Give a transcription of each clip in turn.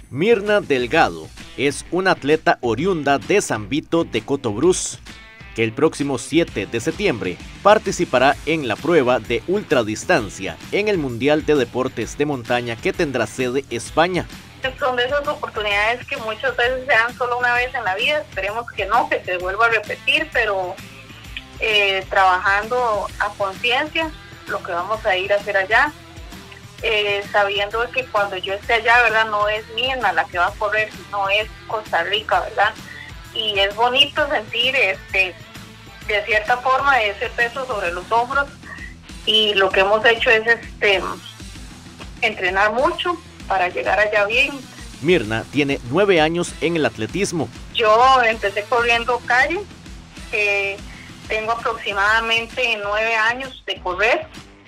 Mirna Delgado es una atleta oriunda de San Vito de Cotobruz, que el próximo 7 de septiembre participará en la prueba de ultradistancia en el Mundial de Deportes de Montaña que tendrá sede España. Son de esas oportunidades que muchas veces se dan solo una vez en la vida, esperemos que no, que se vuelva a repetir, pero trabajando a conciencia lo que vamos a ir a hacer allá, sabiendo que cuando yo esté allá, ¿verdad? No es Mirna la que va a correr, sino es Costa Rica, ¿verdad? Y es bonito sentir de cierta forma ese peso sobre los hombros, y lo que hemos hecho es entrenar mucho para llegar allá bien. Mirna tiene 9 años en el atletismo. Yo empecé corriendo calle, tengo aproximadamente 9 años de correr.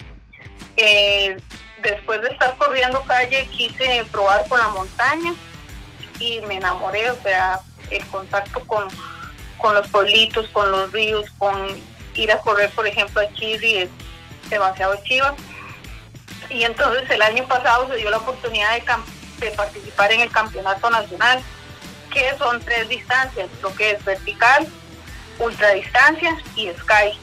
Después de estar corriendo calle quise probar con la montaña y me enamoré, o sea, el contacto con los pueblitos, con los ríos, con ir a correr, por ejemplo, a Chirri es demasiado chiva. Y entonces el año pasado se dio la oportunidad de participar en el campeonato nacional, que son 3 distancias, lo que es vertical, ultradistancia y sky.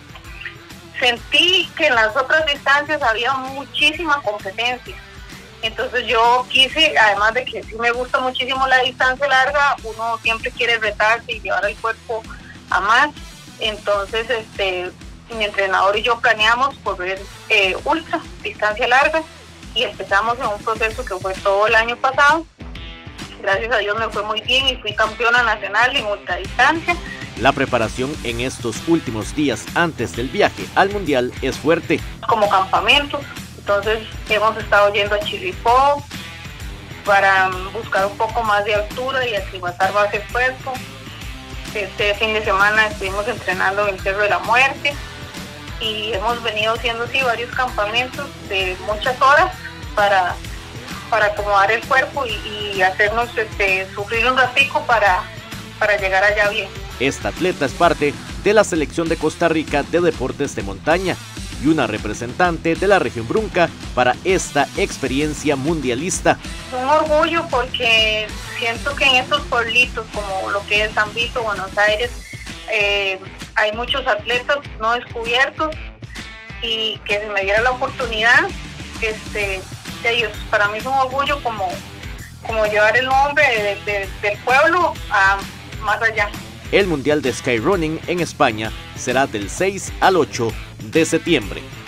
Sentí que en las otras distancias había muchísima competencia, entonces yo quise, además de que sí me gusta muchísimo la distancia larga, uno siempre quiere retarse y llevar el cuerpo a más. Entonces mi entrenador y yo planeamos correr ultra, distancia larga, y empezamos en un proceso que fue todo el año pasado. Gracias a Dios me fue muy bien y fui campeona nacional en ultradistancia. La preparación en estos últimos días antes del viaje al Mundial es fuerte. Como campamentos, entonces hemos estado yendo a Chirripó para buscar un poco más de altura y aclimatar más el cuerpo. Este fin de semana estuvimos entrenando en el Cerro de la Muerte y hemos venido haciendo varios campamentos de muchas horas para acomodar el cuerpo y hacernos sufrir un ratico para llegar allá bien. Esta atleta es parte de la selección de Costa Rica de deportes de montaña y una representante de la región Brunca para esta experiencia mundialista. Un orgullo porque siento que en estos pueblitos como lo que es San Vito, Buenos Aires, hay muchos atletas no descubiertos, y que se me diera la oportunidad de ellos. Para mí es un orgullo como llevar el nombre del pueblo a más allá. El Mundial de Skyrunning en España será del 6 al 8 de septiembre.